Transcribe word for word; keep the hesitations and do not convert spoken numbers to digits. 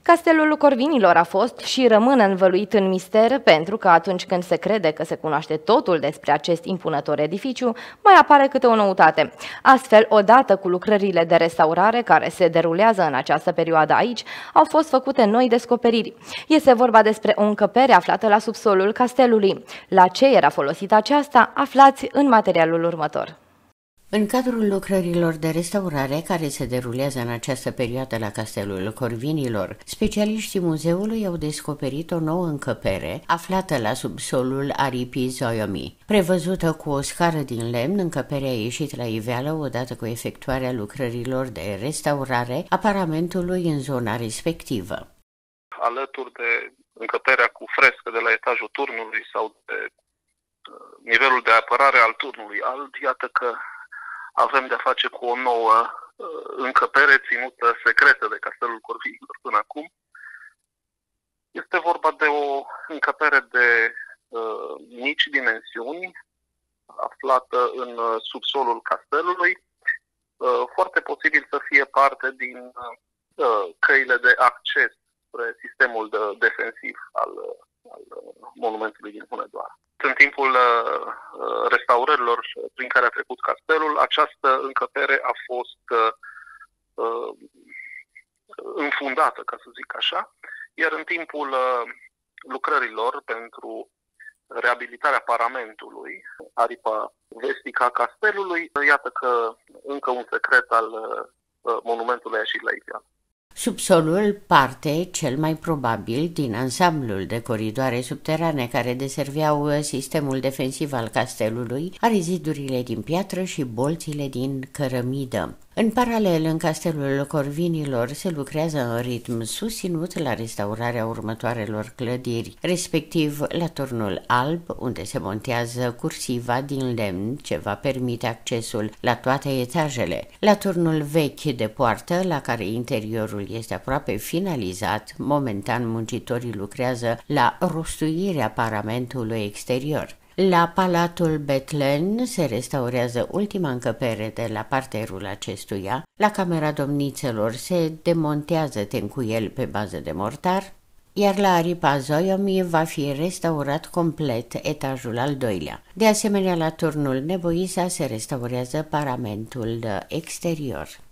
Castelul Corvinilor a fost și rămâne învăluit în mister pentru că atunci când se crede că se cunoaște totul despre acest impunător edificiu, mai apare câte o noutate. Astfel, odată cu lucrările de restaurare care se derulează în această perioadă aici, au fost făcute noi descoperiri. Este vorba despre o încăpere aflată la subsolul castelului. La ce era folosită aceasta, aflați în materialul următor. În cadrul lucrărilor de restaurare care se derulează în această perioadă la Castelul Corvinilor, specialiștii muzeului au descoperit o nouă încăpere aflată la subsolul aripii Zoiomi. Prevăzută cu o scară din lemn, încăperea a ieșit la iveală odată cu efectuarea lucrărilor de restaurare a paramentului în zona respectivă. Alături de încăperea cu frescă de la etajul turnului sau de nivelul de apărare al turnului alb, iată că avem de-a face cu o nouă uh, încăpere ținută secretă de Castelul Corvinilor până acum. Este vorba de o încăpere de uh, mici dimensiuni, aflată în uh, subsolul castelului, uh, foarte posibil să fie parte din uh, căile de acces spre sistemul de defensiv al, al monumentului din Hunedoara. În timpul uh, restaurărilor prin care a trecut castelul, această încăpere a fost uh, înfundată, ca să zic așa, iar în timpul uh, lucrărilor pentru reabilitarea paramentului, aripa vestică a castelului, iată că încă un secret al uh, monumentului a ieșit la iveală. Subsolul parte, cel mai probabil, din ansamblul de coridoare subterane care deserveau sistemul defensiv al castelului, are zidurile din piatră și bolțile din cărămidă. În paralel, în Castelul Corvinilor se lucrează în ritm susținut la restaurarea următoarelor clădiri, respectiv la Turnul Alb, unde se montează cursiva din lemn ce va permite accesul la toate etajele, la Turnul Vechi de poartă, la care interiorul este aproape finalizat, momentan muncitorii lucrează la rostuirea paramentului exterior. La Palatul Betlen se restaurează ultima încăpere de la parterul acestuia, la Camera Domnițelor se demontează tencuiel pe bază de mortar, iar la aripa Zoiomi va fi restaurat complet etajul al doilea. De asemenea, la Turnul Nevoisa se restaurează paramentul exterior.